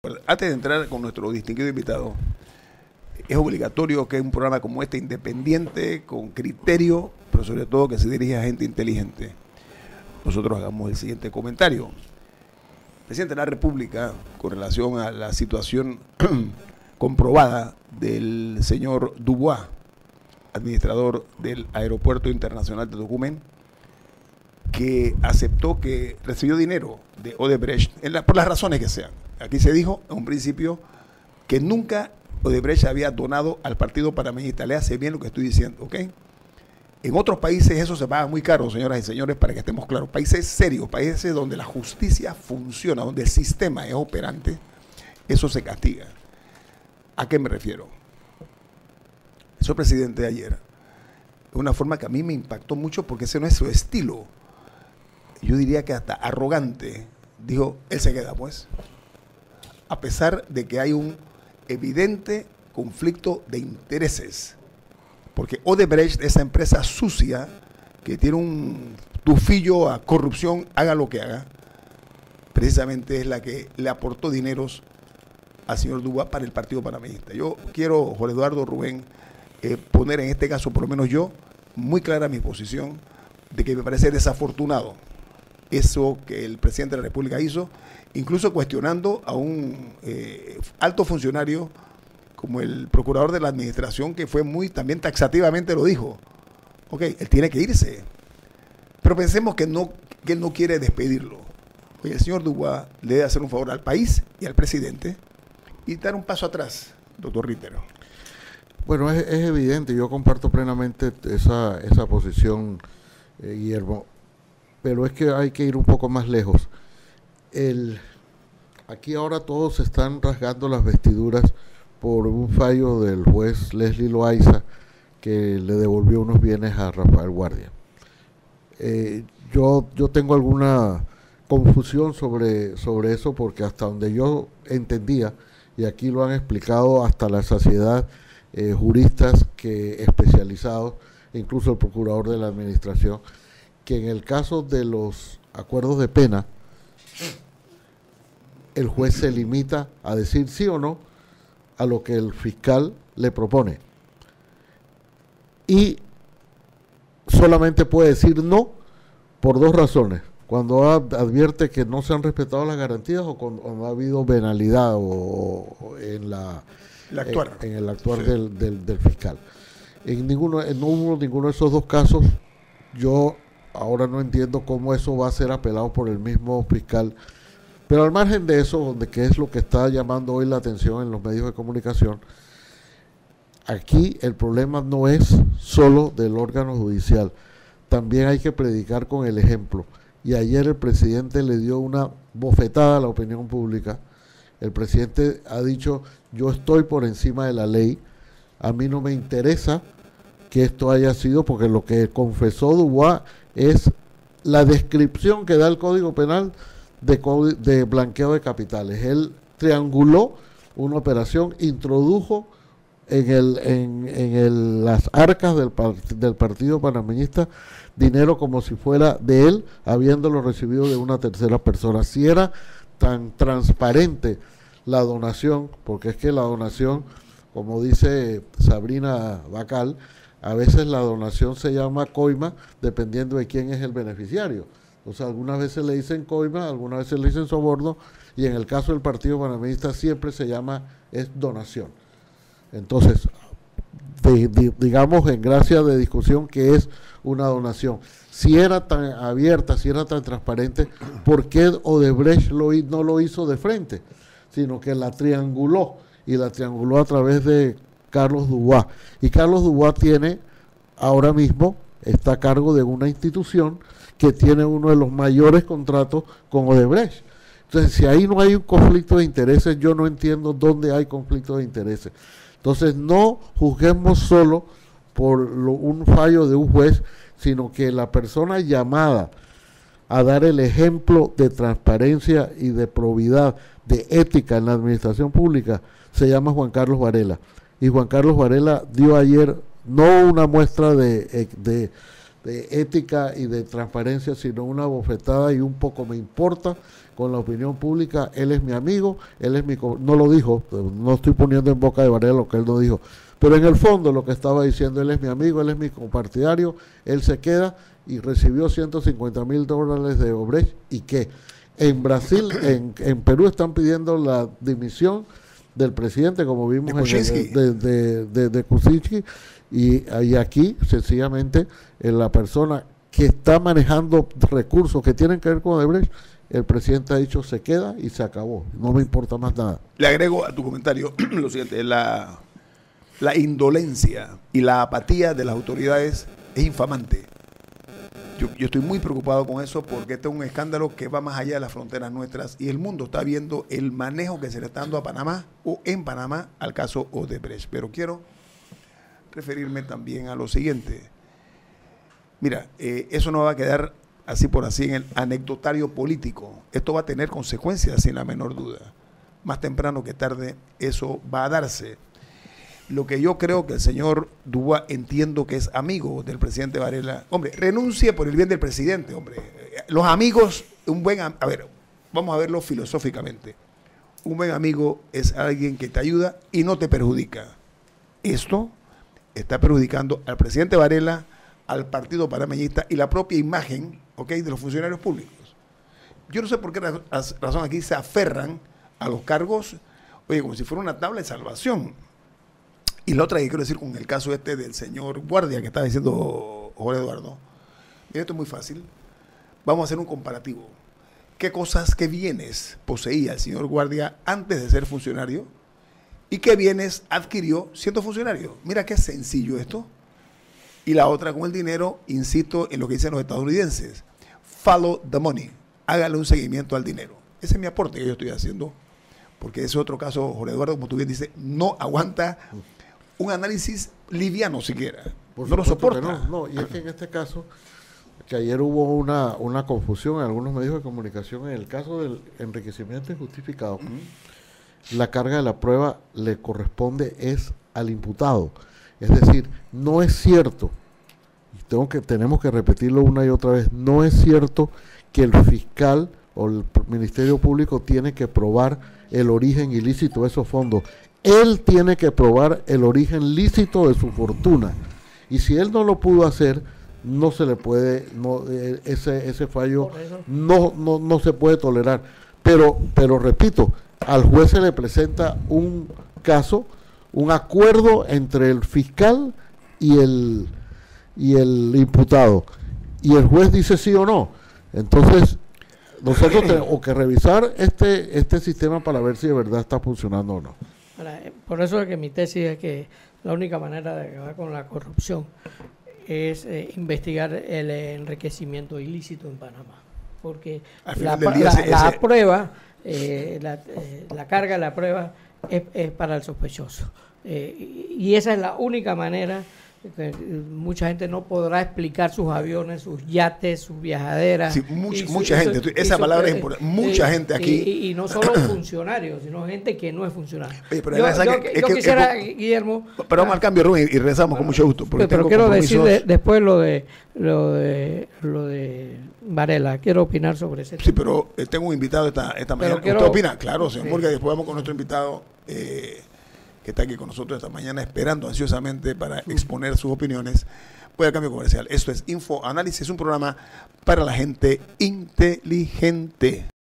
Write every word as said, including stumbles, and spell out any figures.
Antes de entrar con nuestro distinguido invitado, es obligatorio que un programa como este, independiente, con criterio, pero sobre todo que se dirija a gente inteligente, nosotros hagamos el siguiente comentario. El presidente de la República, con relación a la situación comprobada del señor Dubois, administrador del Aeropuerto Internacional de Tocumen, que aceptó que recibió dinero de Odebrecht, en la, por las razones que sean. Aquí se dijo en un principio que nunca Odebrecht había donado al partido panameñista. Le hace bien lo que estoy diciendo, ¿ok? En otros países eso se paga muy caro, señoras y señores, para que estemos claros. Países serios, países donde la justicia funciona, donde el sistema es operante, eso se castiga. ¿A qué me refiero? El señor presidente ayer, de una forma que a mí me impactó mucho porque ese no es su estilo, yo diría que hasta arrogante, dijo, él se queda pues, a pesar de que hay un evidente conflicto de intereses, porque Odebrecht, esa empresa sucia, que tiene un tufillo a corrupción, haga lo que haga, precisamente es la que le aportó dineros al señor Dubois para el partido panameñista. Yo quiero, Jorge Eduardo, Rubén, eh, poner en este caso, por lo menos yo, muy clara mi posición de que me parece desafortunado eso que el presidente de la República hizo, incluso cuestionando a un eh, alto funcionario como el procurador de la administración, que fue muy, también taxativamente lo dijo. Ok, él tiene que irse, pero pensemos que, no, que él no quiere despedirlo. Oye, el señor Dubois le debe hacer un favor al país y al presidente y dar un paso atrás, doctor Rittero. Bueno, es, es evidente, yo comparto plenamente esa, esa posición, eh, Guillermo, pero es que hay que ir un poco más lejos. El, aquí ahora todos se están rasgando las vestiduras por un fallo del juez Leslie Loaiza que le devolvió unos bienes a Rafael Guardia. Eh, yo, yo tengo alguna confusión sobre, sobre eso porque hasta donde yo entendía, y aquí lo han explicado hasta la saciedad, eh, juristas que especializados, incluso el procurador de la administración, que en el caso de los acuerdos de pena, el juez se limita a decir sí o no a lo que el fiscal le propone. Y solamente puede decir no por dos razones. Cuando advierte que no se han respetado las garantías o cuando no ha habido venalidad o, o en, la, el actuar. en, en el actuar sí. del, del, del fiscal. En ninguno, en no hubo ninguno de esos dos casos. Yo ahora no entiendo cómo eso va a ser apelado por el mismo fiscal. Pero al margen de eso, donde que es lo que está llamando hoy la atención en los medios de comunicación, aquí el problema no es solo del órgano judicial, también hay que predicar con el ejemplo. Y ayer el presidente le dio una bofetada a la opinión pública. El presidente ha dicho, yo estoy por encima de la ley, a mí no me interesa que esto haya sido, porque lo que confesó Dubois es la descripción que da el Código Penal de, de blanqueo de capitales. Él trianguló una operación, introdujo en, el, en, en el, las arcas del, del partido panameñista dinero como si fuera de él, habiéndolo recibido de una tercera persona. Si era tan transparente la donación, porque es que la donación, como dice Sabrina Bacal, a veces la donación se llama coima dependiendo de quién es el beneficiario. O sea, algunas veces le dicen coima, algunas veces le dicen soborno, y en el caso del partido panameñista siempre se llama, es donación. Entonces, de, de, digamos en gracia de discusión que es una donación. Si era tan abierta, si era tan transparente, ¿por qué Odebrecht lo, no lo hizo de frente? Sino que la trianguló, y la trianguló a través de Carlos Dubois. Y Carlos Dubois tiene, ahora mismo, está a cargo de una institución que tiene uno de los mayores contratos con Odebrecht. Entonces, si ahí no hay un conflicto de intereses, yo no entiendo dónde hay conflicto de intereses. Entonces, no juzguemos solo por lo, un fallo de un juez, sino que la persona llamada a dar el ejemplo de transparencia y de probidad, de ética en la administración pública, se llama Juan Carlos Varela. Y Juan Carlos Varela dio ayer no una muestra de, de, de ética y de transparencia, sino una bofetada y un poco me importa con la opinión pública. Él es mi amigo, él es mi... No lo dijo, no estoy poniendo en boca de Varela lo que él no dijo, pero en el fondo lo que estaba diciendo, él es mi amigo, él es mi compartidario, él se queda y recibió ciento cincuenta mil dólares de Obrecht. ¿Y qué? En Brasil, en, en Perú están pidiendo la dimisión del presidente, como vimos de Kuczynski. en el, de, de, de, de Kuczynski, y, y aquí sencillamente en la persona que está manejando recursos que tienen que ver con Odebrecht, el presidente ha dicho se queda y se acabó, no me importa más nada. Le agrego a tu comentario lo siguiente, la, la indolencia y la apatía de las autoridades es infamante. Yo, yo estoy muy preocupado con eso porque este es un escándalo que va más allá de las fronteras nuestras y el mundo está viendo el manejo que se le está dando a Panamá o en Panamá al caso Odebrecht. Pero quiero referirme también a lo siguiente. Mira, eh, eso no va a quedar así por así en el anecdotario político. Esto va a tener consecuencias sin la menor duda. Más temprano que tarde eso va a darse. Lo que yo creo que el señor Dubois, entiendo que es amigo del presidente Varela. Hombre, renuncie por el bien del presidente, hombre. Los amigos, un buen... A ver, vamos a verlo filosóficamente. Un buen amigo es alguien que te ayuda y no te perjudica. Esto está perjudicando al presidente Varela, al partido panameñista y la propia imagen, ¿ok?, de los funcionarios públicos. Yo no sé por qué razón aquí se aferran a los cargos, oye, como si fuera una tabla de salvación. Y la otra que quiero decir con el caso este del señor Guardia que estaba diciendo Jorge Eduardo. Mira, esto es muy fácil. Vamos a hacer un comparativo. ¿Qué cosas, qué bienes poseía el señor Guardia antes de ser funcionario? ¿Y qué bienes adquirió siendo funcionario? Mira qué sencillo esto. Y la otra con el dinero, insisto en lo que dicen los estadounidenses. Follow the money. Hágale un seguimiento al dinero. Ese es mi aporte que yo estoy haciendo. Porque ese otro caso, Jorge Eduardo, como tú bien dices, no aguanta un análisis liviano siquiera. Por no lo soporta. No, no, y es que en este caso, que ayer hubo una, una confusión en algunos medios de comunicación, en el caso del enriquecimiento injustificado, uh-huh. la carga de la prueba le corresponde es al imputado. Es decir, no es cierto, y tengo que, tenemos que repetirlo una y otra vez, no es cierto que el fiscal o el Ministerio Público tiene que probar el origen ilícito de esos fondos. Él tiene que probar el origen lícito de su fortuna. Y si él no lo pudo hacer, no se le puede, no, eh, ese, ese fallo no, no, no se puede tolerar. Pero, pero repito, al juez se le presenta un caso, un acuerdo entre el fiscal y el, y el imputado. Y el juez dice sí o no. Entonces, nosotros tenemos que revisar este, este sistema para ver si de verdad está funcionando o no. Por eso es que mi tesis es que la única manera de acabar con la corrupción es eh, investigar el enriquecimiento ilícito en Panamá. Porque la, la, ese, la ese... prueba, eh, la, eh, la carga de la prueba es, es para el sospechoso. Eh, y esa es la única manera que mucha gente no podrá explicar sus aviones, sus yates, sus viajaderas. Sí, mucha, su, mucha gente, su, esa palabra es importante. Mucha eh, gente aquí. Y, y, y no solo funcionarios, sino gente que no es funcionario. Oye, pero yo yo, que, yo que, quisiera, que, Guillermo... Pero vamos al cambio, Rubén, y regresamos con mucho gusto. Pero, pero quiero decir de, después lo de, lo de lo de Varela. Quiero opinar sobre ese tema. Sí, pero eh, tengo un invitado esta, esta mañana. Quiero, ¿Usted opina? Claro, señor sí. Murga, después vamos con nuestro invitado... Eh, que está aquí con nosotros esta mañana esperando ansiosamente para exponer sus opiniones. Voy al cambio comercial. Esto es Info Análisis, un programa para la gente inteligente.